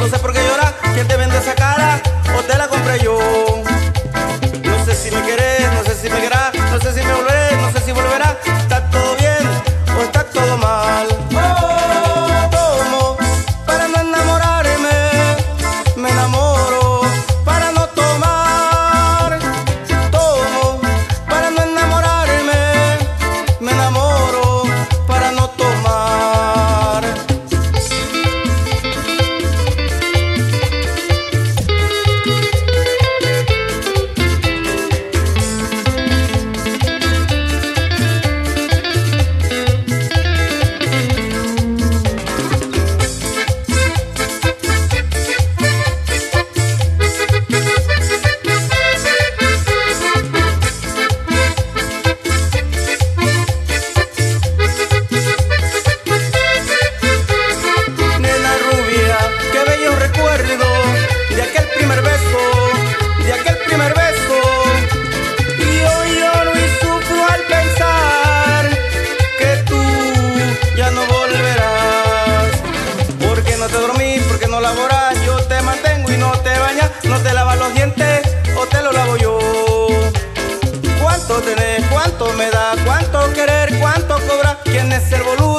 No sé por qué llorar, ¿quién te vende esa cara? ¿O te la compré yo? No sé si me querés, no sé si me querrás, no sé si me volveré, no sé si volverá. ¿Está todo bien o está todo mal? Tomo para no enamorarme, me enamoro para no tomar. Tomo para no enamorarme, me enamoro para no tomar. Nena rubia, qué bello recuerdo de aquel primer beso, de aquel primer beso. Y hoy lloro y sufro al pensar que tú ya no volverás. Porque no te dormí, porque no laboras, yo te mantengo y no te bañas, no te lavas los dientes o te lo lavo yo. ¿Cuánto tenés? ¿Cuánto me da? ¿Cuánto querer? ¿Cuánto cobra? ¿Quién es el volumen?